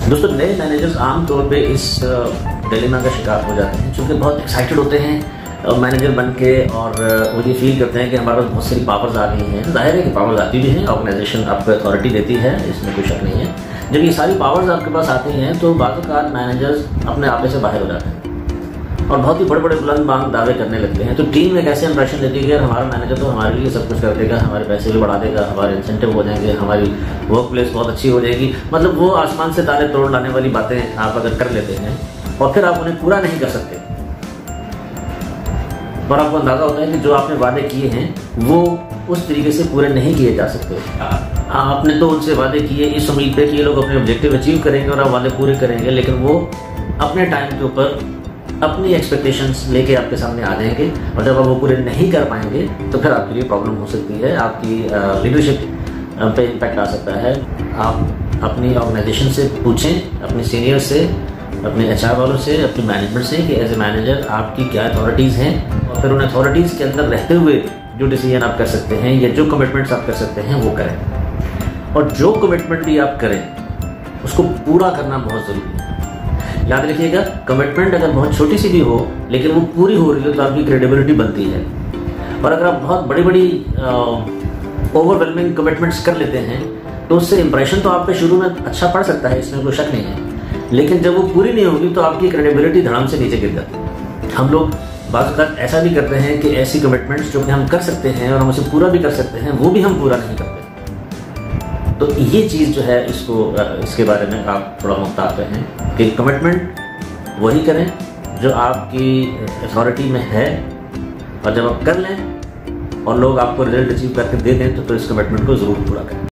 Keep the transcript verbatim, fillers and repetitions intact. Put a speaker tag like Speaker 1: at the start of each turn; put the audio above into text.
Speaker 1: दोस्तों, नए मैनेजर्स आमतौर पे इस डिलेमा का शिकार हो जाते हैं, क्योंकि बहुत एक्साइटेड होते हैं मैनेजर बन के, और वो ये फील करते हैं कि हमारे पास बहुत सारी पावर्स आ गई हैं। जाहिर है कि पावर्स आती भी हैं, ऑर्गेनाइजेशन आपको अथॉरिटी देती है, इसमें कोई शक नहीं है। जब ये सारी पावर्स आपके पास आती हैं तो बाज़ मैनेजर्स अपने आपे से बाहर हो जाते हैं और बहुत ही बड़े बड़े बुलंद बांग दावे करने लगते हैं। तो टीम में कैसे इंप्रेशन देती है कि हमारा मैनेजर तो हमारे लिए सब कुछ कर देगा, हमारे पैसे भी बढ़ा देगा, हमारे इंसेंटिव हो जाएंगे, हमारी वर्क प्लेस बहुत अच्छी हो जाएगी। मतलब वो आसमान से तारे तोड़ लाने वाली बातें आप अगर कर लेते हैं और फिर आप उन्हें पूरा नहीं कर सकते, और आपको अंदाजा होता है कि जो आपने वादे किए हैं वो उस तरीके से पूरे नहीं किए जा सकते। आपने तो उनसे वादे किए इस उम्मीद पे कि ये लोग अपने ऑब्जेक्टिव अचीव करेंगे और आप वादे पूरे करेंगे, लेकिन वो अपने टाइम के ऊपर अपनी एक्सपेक्टेशंस लेके आपके सामने आ जाएंगे, और जब आप वो पूरे नहीं कर पाएंगे तो फिर आपके लिए प्रॉब्लम हो सकती है, आपकी लीडरशिप पे इम्पैक्ट आ सकता है। आप अपनी ऑर्गेनाइजेशन से पूछें, अपने सीनियर से, अपने एचआर वालों से, अपनी मैनेजमेंट से कि एज ए मैनेजर आपकी क्या अथॉरिटीज़ हैं, और फिर उन अथॉरिटीज़ के अंदर रहते हुए जो डिसीजन आप कर सकते हैं या जो कमिटमेंट्स आप कर सकते हैं वो करें। और जो कमिटमेंट भी आप करें उसको पूरा करना बहुत ज़रूरी है। याद रखिएगा, कमिटमेंट अगर बहुत छोटी सी भी हो लेकिन वो पूरी हो रही हो तो आपकी क्रेडिबिलिटी बनती है। और अगर आप बहुत बड़ी बड़ी ओवरवेलमिंग कमिटमेंट्स कर लेते हैं तो उससे इंप्रेशन तो आपके शुरू में अच्छा पड़ सकता है, इसमें कोई शक नहीं है, लेकिन जब वो पूरी नहीं होगी तो आपकी क्रेडिबिलिटी धड़ाम से नीचे गिर जाती है। हम लोग बात बात ऐसा भी करते हैं कि ऐसी कमिटमेंट्स जो कि हम कर सकते हैं और हम उसे पूरा भी कर सकते हैं वो भी हम पूरा नहीं करते। तो ये चीज़ जो है, इसको इसके बारे में आप थोड़ा मुहतात रहें कि कमिटमेंट वही करें जो आपकी अथॉरिटी में है, और जब आप कर लें और लोग आपको रिजल्ट अचीव करके दे दें तो, तो इस कमिटमेंट को ज़रूर पूरा करें।